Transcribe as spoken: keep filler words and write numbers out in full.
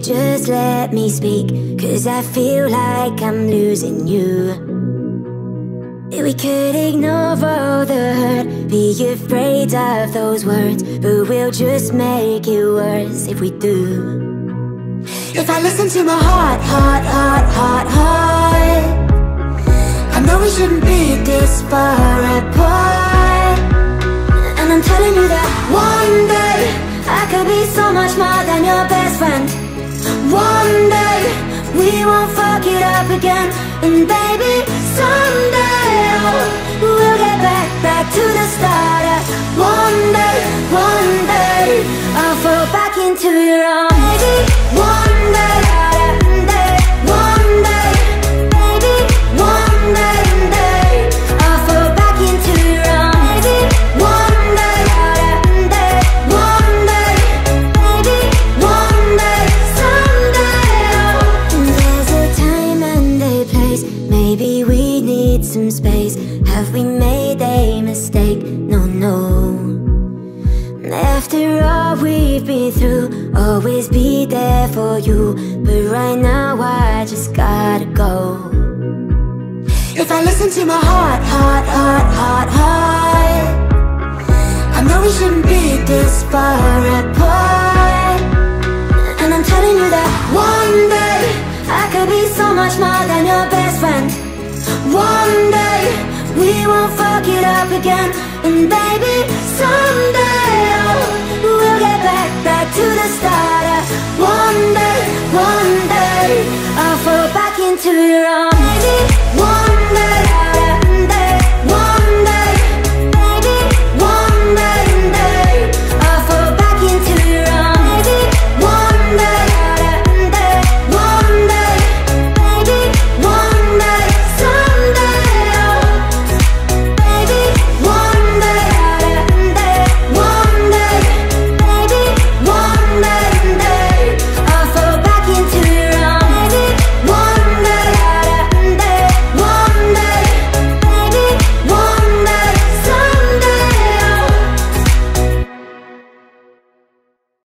just let me speak, 'cause I feel like I'm losing you. We could ignore all the hurt, be afraid of those words, but we'll just make it worse if we do. If I listen to my heart, heart, heart, heart, heart, I know we shouldn't be this far apart. And I'm telling you that one day I could be so much more than your best friend. One day we won't fuck it up again. And baby, someday oh, we'll get back, back to the start. One day, one day I'll fall back into your arms. Baby, one day, one day, one day, baby, one day, one day I'll fall back into your arms. Baby, one day, one day, one day, baby, one day, someday oh. There's a time and a place, maybe we need some space. Have we made a mistake? No, no. After all we've been through, always be there for you, but right now I just gotta go. If I listen to my heart, heart, heart, heart, heart, I know we shouldn't be this far apart. And I'm telling you that one day I could be so much more than your best friend. One day we won't fuck it up again. And baby, someday oh, we'll get back, back to the start. One day, one day I'll fall back into your arms.